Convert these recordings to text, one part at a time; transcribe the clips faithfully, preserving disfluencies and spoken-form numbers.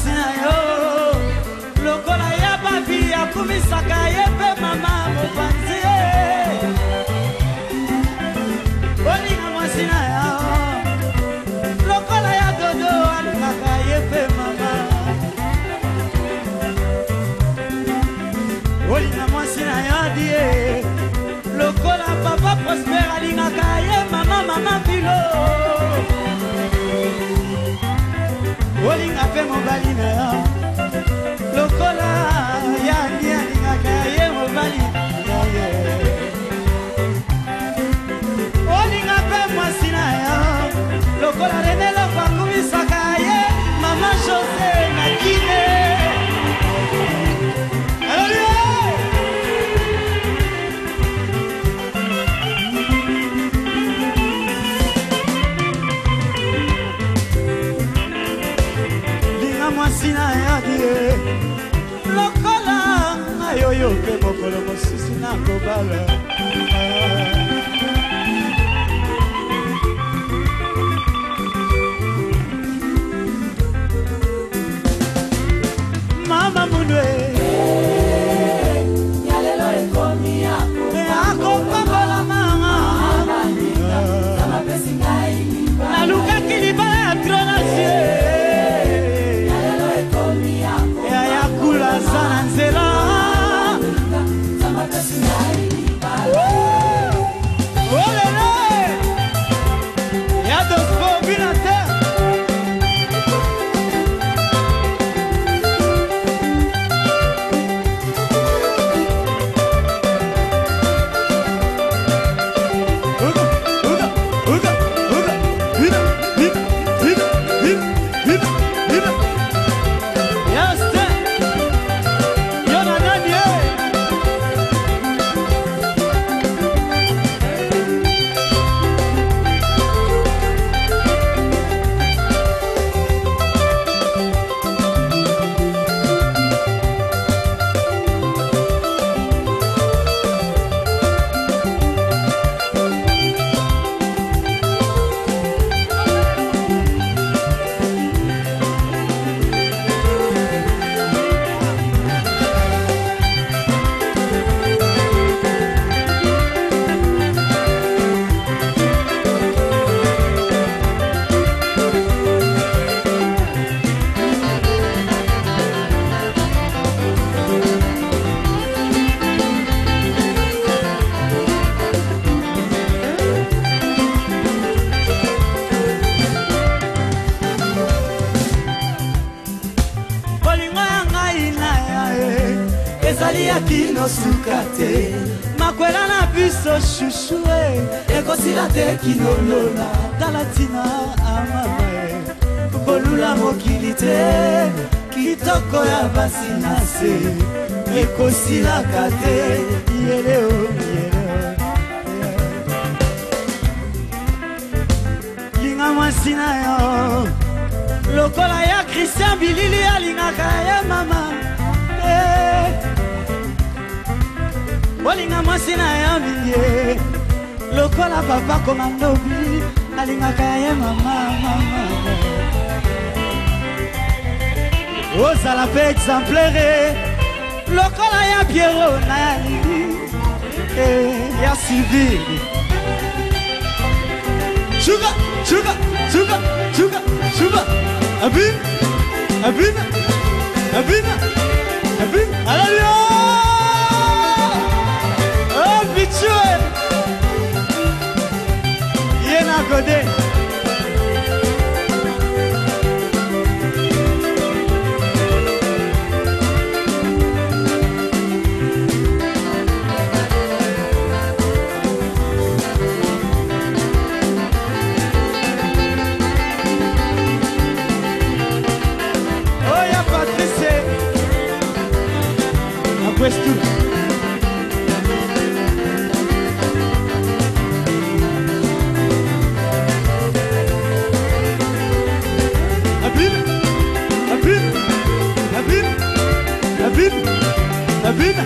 mwasi na yo lokola ya babi akumisaka ye pe mama mopanzi olinga mwasi na yo lokola ya dodo alingaka ye pe mama olinga mwasi na yo die lokola papa Prosper alingaka ye mama mama filo olinga pe mobali na yo lokola ya ndi alingaka ye mobali olinga pe mwasi na yo lokola René Loko akumisaka ye mama José na kine mwasi na yadie lokola ayoyo pe mokolo mosusu na kobala mama munwe nyalelo ekomi akopabola mama nalukaki libala ya tronasie sukate makwela na biso shushue ekosila te kinolola talatina amamae kolula mokili te kitoko ya basi na se ekosilaka te yeleo yeleo linga mwasi na yo lokola ya Christian Bilili alingaka ya mama olinga mwasi na ya bilie lokola papa komandobi alingaka ye mama mama ozala pe exemplaire lokola ya Piero na ya lili ya civil sugar sugar sugar sugar sugar abin abin abin abin alalio Bichue Yena Gode Oh ya Patrice A questo Abina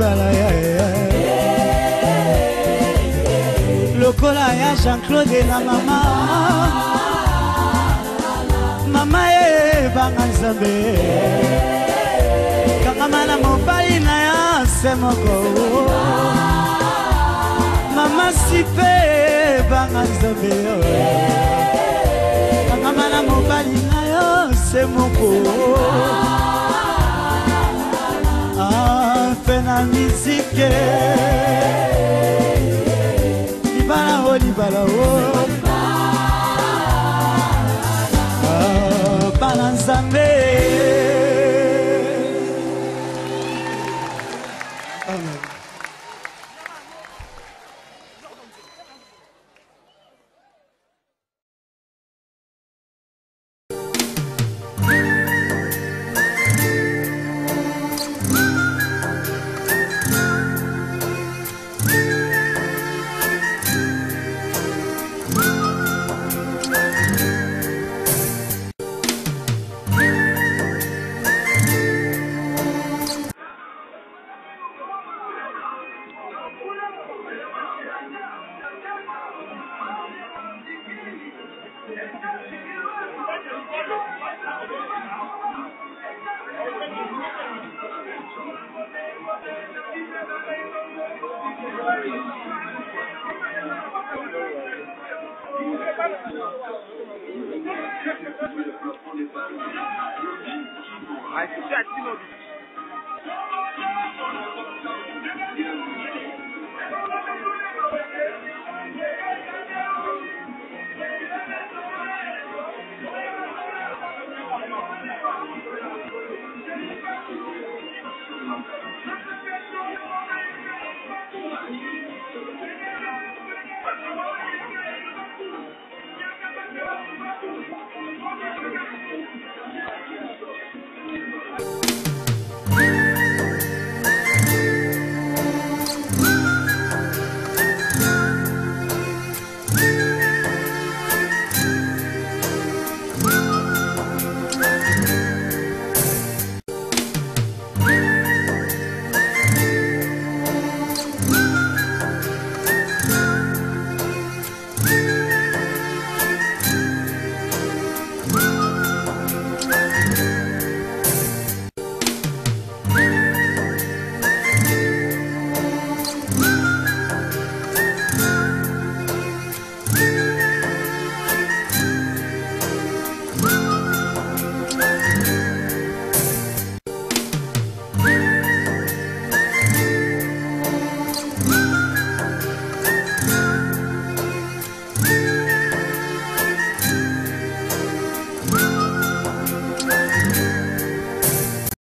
libala ya lokola ya Jean-Claude na mama mama ye banga nzambe kangamana mobali na ya semoko mama sipe banga nzambe kangamana mobali na ya semoko fena mizike libala o libala o bana nzambe amen.